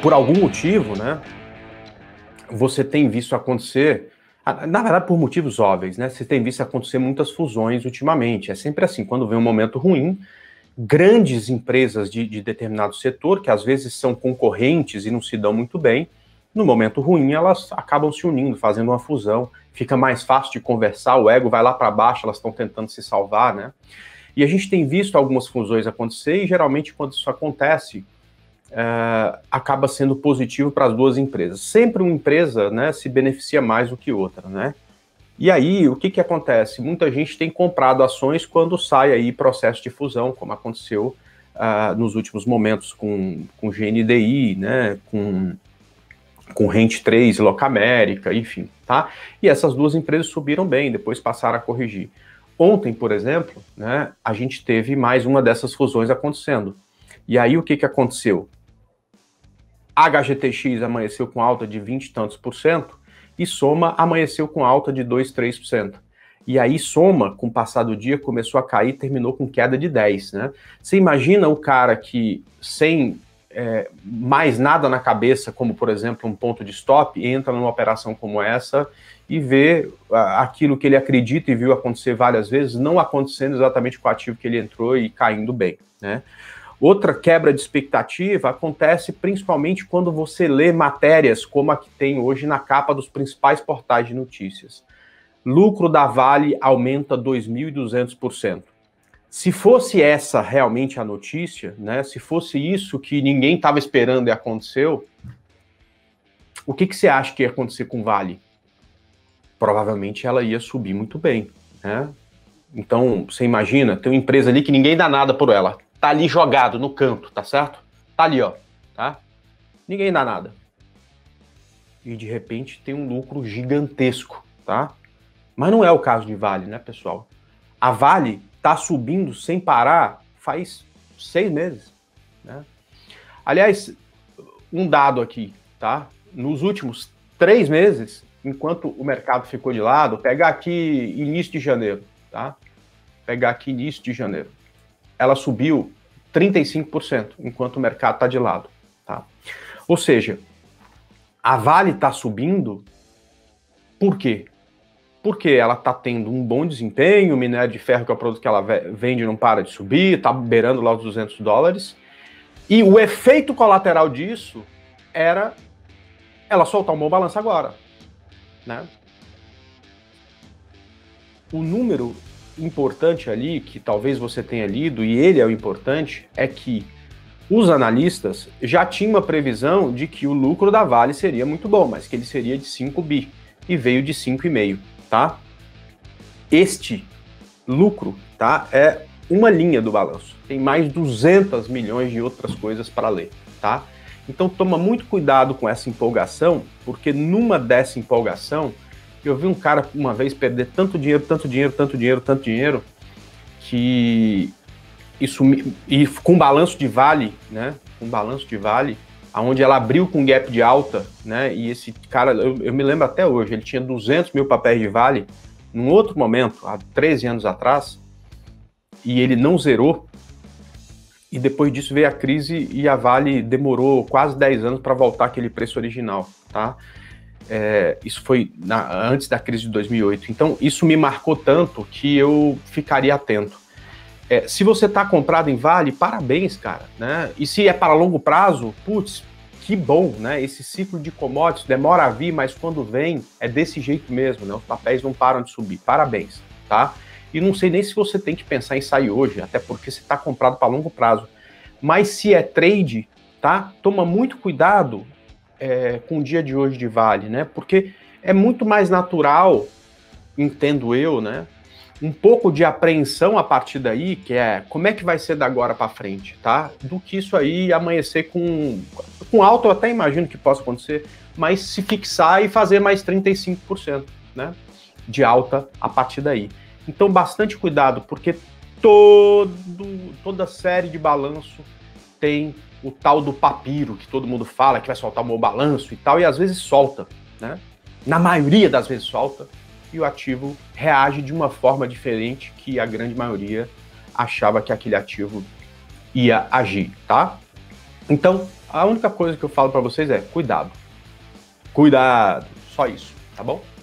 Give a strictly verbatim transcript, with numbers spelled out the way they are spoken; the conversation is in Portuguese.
por algum motivo, né, você tem visto acontecer, na verdade por motivos óbvios, né, você tem visto acontecer muitas fusões ultimamente. É sempre assim, quando vem um momento ruim, grandes empresas de, de determinado setor, que às vezes são concorrentes e não se dão muito bem, no momento ruim elas acabam se unindo, fazendo uma fusão, fica mais fácil de conversar, o ego vai lá para baixo, elas estão tentando se salvar, né? E a gente tem visto algumas fusões acontecer e geralmente quando isso acontece, é, acaba sendo positivo para as duas empresas. Sempre uma empresa, né, se beneficia mais do que outra, né? E aí, o que que acontece? Muita gente tem comprado ações quando sai aí processo de fusão, como aconteceu uh, nos últimos momentos com, com G N D I, né, com, com Rent três, Locamérica, enfim, tá? E essas duas empresas subiram bem, depois passaram a corrigir. Ontem, por exemplo, né, a gente teve mais uma dessas fusões acontecendo. E aí, o que que aconteceu? A H G T X amanheceu com alta de vinte e tantos por cento, e Soma amanheceu com alta de dois, três por cento. E aí Soma, com o passar do dia, começou a cair, terminou com queda de dez por cento, né? Você imagina o cara que, sem é, mais nada na cabeça, como, por exemplo, um ponto de stop, entra numa operação como essa e vê aquilo que ele acredita e viu acontecer várias vezes, não acontecendo exatamente com o ativo que ele entrou e caindo bem, né? Outra quebra de expectativa acontece principalmente quando você lê matérias como a que tem hoje na capa dos principais portais de notícias. Lucro da Vale aumenta dois mil e duzentos por cento. Se fosse essa realmente a notícia, né, se fosse isso que ninguém estava esperando e aconteceu, o que, que você acha que ia acontecer com Vale? Provavelmente ela ia subir muito bem, né? Então, você imagina, tem uma empresa ali que ninguém dá nada por ela. Tá ali jogado no canto, tá certo? Tá ali, ó, tá? Ninguém dá nada. E de repente tem um lucro gigantesco, tá? Mas não é o caso de Vale, né, pessoal? A Vale tá subindo sem parar faz seis meses, né? Aliás, um dado aqui, tá? Nos últimos três meses, enquanto o mercado ficou de lado, pegar aqui início de janeiro, tá? Pegar aqui início de janeiro. Ela subiu trinta e cinco por cento, enquanto o mercado está de lado, tá? Ou seja, a Vale está subindo, por quê? Porque ela está tendo um bom desempenho, o minério de ferro, que é o produto que ela vende, não para de subir, está beirando lá os duzentos dólares, e o efeito colateral disso era ela soltar um bom balanço agora, né? O número importante ali, que talvez você tenha lido, e ele é o importante, é que os analistas já tinham uma previsão de que o lucro da Vale seria muito bom, mas que ele seria de cinco bi, e veio de cinco vírgula cinco, tá? Este lucro, tá, é uma linha do balanço. Tem mais duzentos milhões de outras coisas para ler, tá? Então toma muito cuidado com essa empolgação, porque numa dessa empolgação, eu vi um cara uma vez perder tanto dinheiro, tanto dinheiro, tanto dinheiro, tanto dinheiro, que isso, e com balanço de Vale, né, com balanço de Vale, onde ela abriu com gap de alta, né, e esse cara, eu, eu me lembro até hoje, ele tinha duzentos mil papéis de Vale, num outro momento, há treze anos atrás, e ele não zerou, e depois disso veio a crise e a Vale demorou quase dez anos para voltar àquele preço original, tá? É, isso foi na, antes da crise de dois mil e oito. Então, isso me marcou tanto que eu ficaria atento. É, se você está comprado em Vale, parabéns, cara, né? E se é para longo prazo, putz, que bom, né? Esse ciclo de commodities demora a vir, mas quando vem, é desse jeito mesmo, né? Os papéis não param de subir. Parabéns, tá? E não sei nem se você tem que pensar em sair hoje, até porque você está comprado para longo prazo. Mas se é trade, tá? Toma muito cuidado É, com o dia de hoje de Vale, né? Porque é muito mais natural, entendo eu, né? Um pouco de apreensão a partir daí, que é como é que vai ser da agora para frente, tá? Do que isso aí amanhecer com, com alta, eu até imagino que possa acontecer, mas se fixar e fazer mais trinta e cinco por cento, né? De alta a partir daí. Então, bastante cuidado, porque todo, toda série de balanço tem o tal do papiro, que todo mundo fala, que vai soltar um bom balanço e tal, e às vezes solta, né? Na maioria das vezes solta, e o ativo reage de uma forma diferente que a grande maioria achava que aquele ativo ia agir, tá? Então, a única coisa que eu falo para vocês é cuidado. Cuidado, só isso, tá bom?